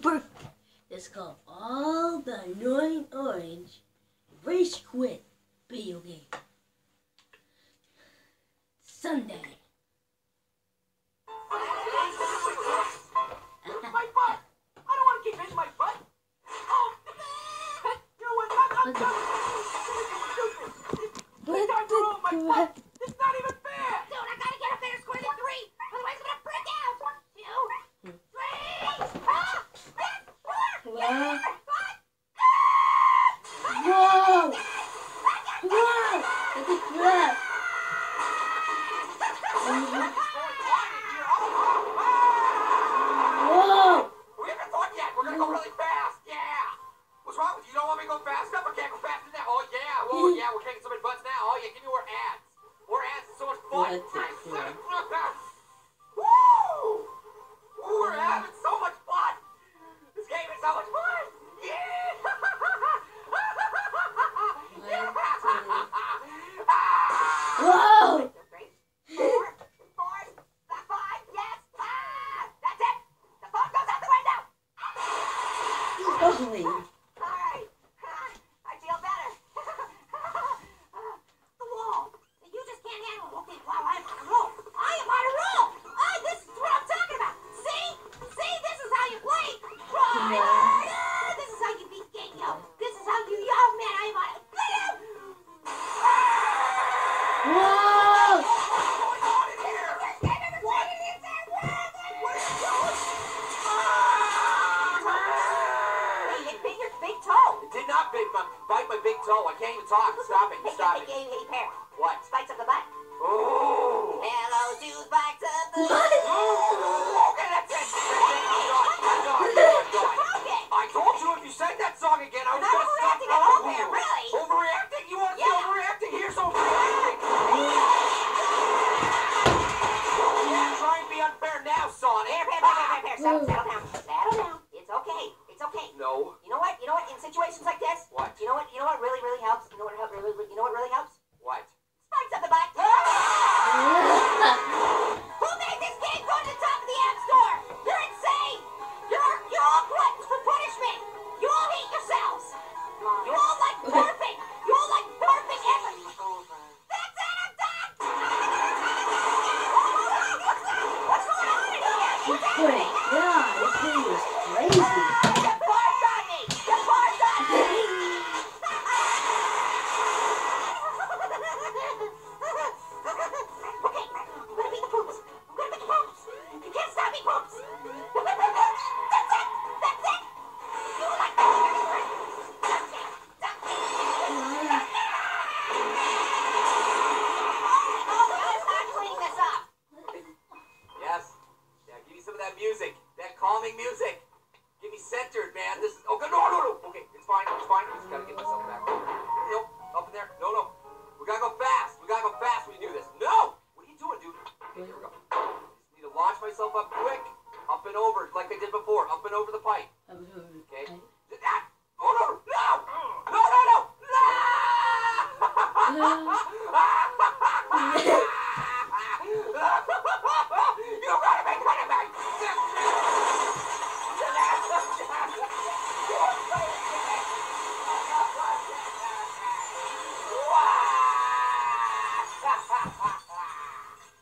super. It's called All the Annoying Orange Race Quit video game. Sunday. My butt! I don't want to keep hitting my butt. Oh, you would not. This time to roll my butt. It's not even fair. Dude, I gotta get a better score than 3. Otherwise, I'm gonna freak out. 2, 3. Ah! Yes! 4! Yes! 5! Whoa! Whoa! That's a crap. Whoa! We haven't thought yet. We're gonna go really fast. Yeah. What's wrong with you? You don't want me to go fast enough? I can't go fast enough. Oh yeah. Oh yeah. We're kicking so many butts now. Oh yeah. Give me more ads. More ads is so much fun. Woo! Woo! We're having so much fun. This game is so much fun. Yeah. Whoa! 3, 4, 5. Yes! Ah! That's it! The phone goes out the window! Holy. Alright. I feel better. The wall. You just can't handle it. Okay, wow, I'm on a roll. I am on a roll! Oh, this is what I'm talking about. See? See? This is how you play. Try harder. This is how you beat game, yo. This is how you, yo, man, I am on a... Whoa! What's going on in here? Hey, it bit your big toe. It did not bite my big toe. I can't even talk. Stop it. Stop it. Hey, Pear. What? Spikes up the butt. Oh. Hello, to spikes up the What? Oh, okay, that's it. I'm done. Okay. I told you if you sang that song again, I was Not going to stop. overreacting at all, Pear, really. Overreacting? You want to be Yeah. overreacting? Here's overreacting. You try and be unfair now, Sonic. Pear. Settle down. Settle down. It's okay. It's okay. No. You know what? In situations like this, What? You know what really helps? You know what really helps? What? Spikes up the butt. Ah! Who made this game go to the top of the App Store? You're insane. You're all gluttons for punishment. You all hate yourselves. You all like perfect. You all like perfect everything. That's it. I'm done. What's going on in here? What's happening? God, this thing was crazy. You paused on me. You paused on me. Okay, I'm gonna beat the poops. You can't stop me, poops. That's it. You like that. Oh, guys, start cleaning this up. Yes. Yeah, give me some of that music. That calming music. Get me centered, man. This is... Oh, no. Okay, it's fine. I just gotta get myself back. Nope. Up in there. No. We gotta go fast. when you do this. No! What are you doing, dude? Okay, here we go. Just need to launch myself up quick. Up and over, like I did before. Up and over the pipe. Okay? Ah! Oh, no! You gotta make fun of me!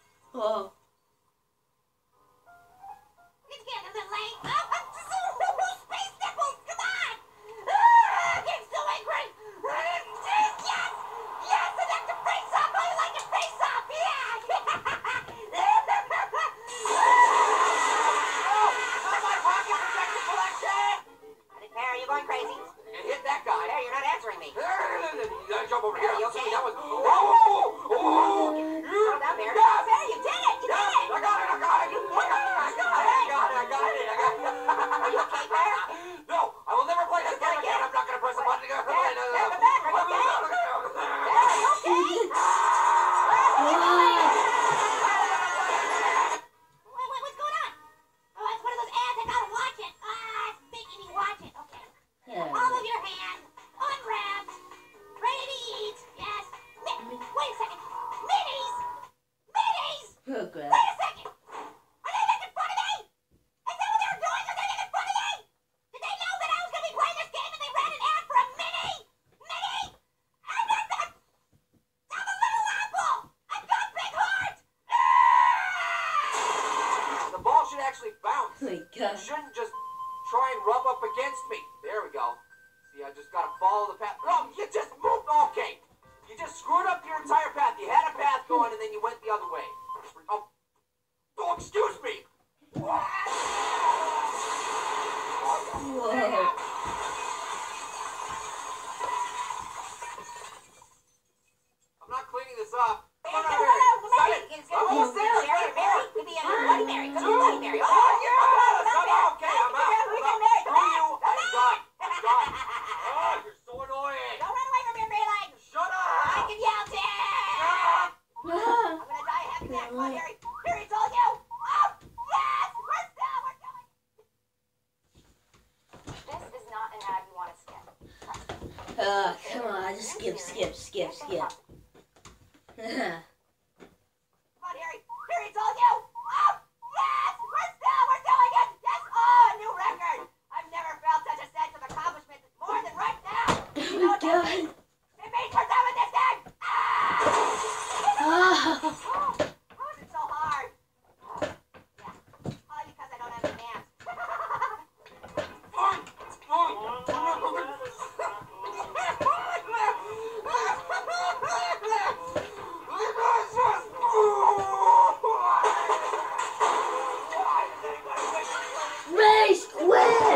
Oh. Get together, little lane. rub up against me. There we go. See, I just gotta follow the path. No, you just moved. Okay. You just screwed up your entire path. You had a path going and then you went the other way. Oh, excuse me. Whoa. I'm not cleaning this up. Come on, almost there. Mary, could be a Bloody Mary. Could be a Bloody Mary. Oh, yes! Okay, I'm out. Screw you. I'm done. I'm done. Oh, you're so annoying. Don't run away from your Mary. Shut I up. can yell too. I'm gonna die happy there. Come on, Harry. Harry, it's all you. Oh, yes! We're still. We're going. This is not an ad you want to skip. Come on, just skip. Come on, Harry. Harry, it's all you. Oh, yes! We're doing it. Yes! Oh, a new record. I've never felt such a sense of accomplishment more than right now. You know what that means? It means we're done with this thing. Oh, is it so hard? Yeah. Probably because I don't have any hands. Race quit!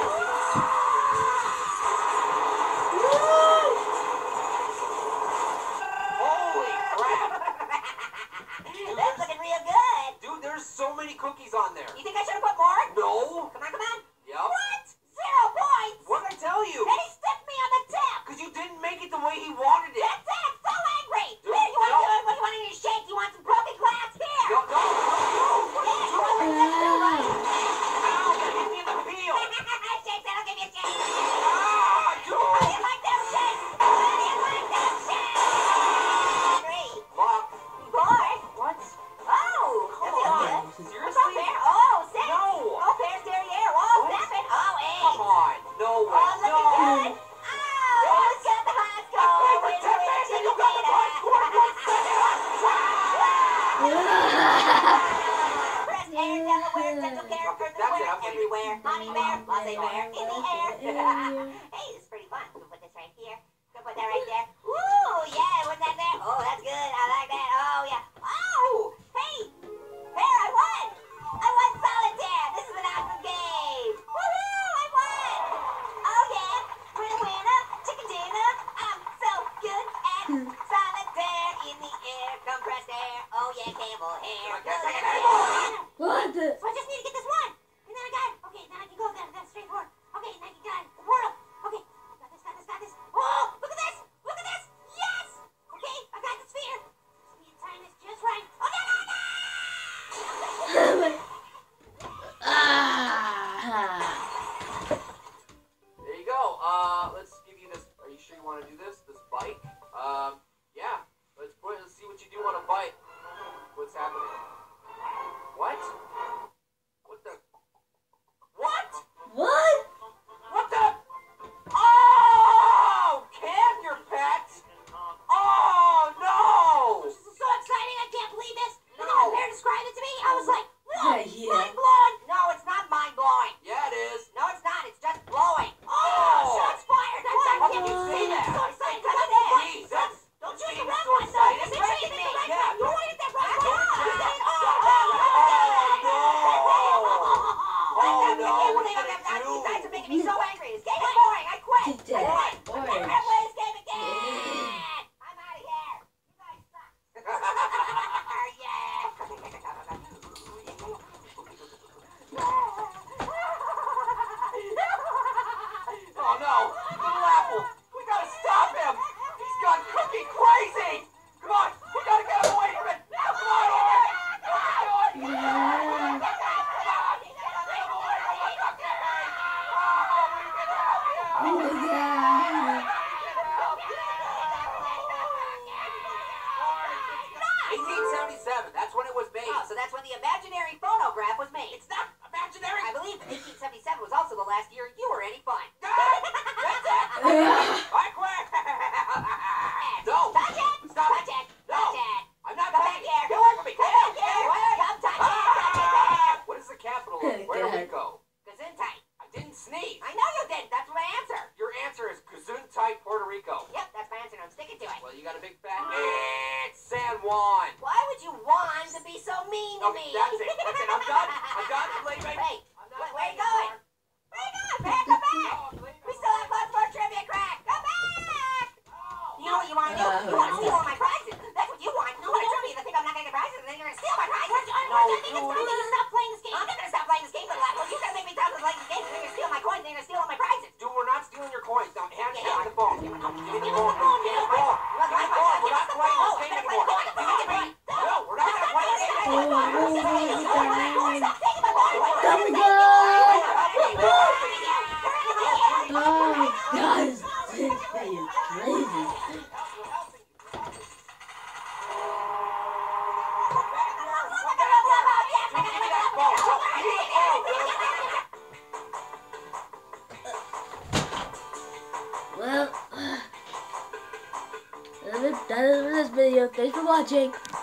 Holy crap. That's looking real good. Dude, there's so many cookies on there. You think I should have put more? No. Come on. Yep. What? 0 points? What did I tell you? And he stiffed me on the tip. Because you didn't make it the way he wanted it. That's it. I'm so angry. Dude, Here, you want no. to do it? What do you want in your shake? You want some broken glass? Here. No. What are you doing? Ow, you hit me in the heel. Shakes, that'll give you a shake. Ah, How do dude. you like them shakes? How do you like them shakes? 3. Lock. 4. What? Oh, Come that feels on. good. What's up Seriously? there? Oh, 6. No. Oh, Pear's derriere. Oh, What? 7. Oh, 8. Come on. No way. Oh, looking good. No. Oh, who's got the high score? I played for 10 minutes and you got the high score in 1 second. Press air, Delaware, Central Care, Okay, Further that's it, Ware, I'm leaving. everywhere. Honey bear, latte bear, in the air. Hey, this is pretty fun. Can put this right here. Can put that right there. Ooh, yeah, put that there. Oh, that's good. I like that. Oh, yeah. Oh, hey, Pear, I won. I won solitaire. This is an awesome game. Woohoo, I won. Oh, yeah. Winner, chicken dinner. I'm so good at solitaire. In the air, compressed air. Oh, yeah, cable hair. I can't take it anymore. What the? So I just need to get this one. And then I got it. Okay, then I can go. That's straightforward. Okay, then I can get the portal. Okay, got this. Oh, look at this. Yes. Okay, I got the sphere. Just need to time this just right. Oh, no. There you go. Let's give you this. Are you sure you want to do this? This bike? Yeah. Let's see what you do on a bike. What's happening? What? What the? What? What? What the? Oh! Can your pet? Oh no! This is so exciting. I can't believe this. And then No. when Pear described it to me, I was like, whoa, Yeah. mind blowing. No, it's not mind blowing. Yeah, it is. No, it's not. It's just blowing. Oh, Oh. shots fired. How can you say that? So excited. Cut it in. Please, that's. Don't shoot being the red so one, though. excited. Just shoot the red Yeah. one. You want to hit that red one? Oh, no. I What can't believe are you I'm gonna not. You do? guys are making me so angry. This game is boring. I quit. Take that. I quit. Orange. I never play this game again. I'm out of here. You guys suck. Oh no! Little Apple! We gotta stop him! He's gone cookie crazy! Come on! We gotta get him away from it! Come on, Orange! Come on! Come on! Get him away from the cookie! Oh, we can help you! Oh my God. We can help you! Orange, 1877. That's when it was made. Oh, so that's when the imaginary phonograph was made. It's not imaginary! I believe 1877 was also the last year you were any fun. That's it! I quit! No! Touch it! Stop Touch it! it! No! Touch it! I'm not Come touching back here! Get away from me! Come back here! Come touch it! Touch it! What is the capital of? Where do we God. go? Gesundheit. I didn't sneeze. I know you did. That's my answer. Your answer is Gesundheit, Puerto Rico. Yep, that's my answer. I'm sticking to it. Well, you got a big fat. It's San Juan. Why would you want to be so mean to me? That's it. That's it. I'm done. I'm done. I'm leaving. Hey, I'm not where you playing going? anymore. Where you going, man? Come back. Oh, I'm leaving. We still have lots more trivia, Crack. Come back. Oh. You know what you want to do? You want to steal all my prizes. That's what you want. You want to trick me to think I'm not going to get prizes, and then you're going to steal my prizes. No, you stop playing this game. I'm not going to stop playing this game, but well, you're going to make me stop playing this game, and then you're going to steal my coins, and then you're going to steal all my prizes. Dude, we're not stealing your coins. Now, hand me the phone. Give me the phone. Give me the Give phone. me the phone. Give me the phone. We're not playing this game anymore. Give me the phone. No, we're not going to play this game anymore. Oh, guys, this thing is crazy. Well, that is it for this video. Thanks for watching.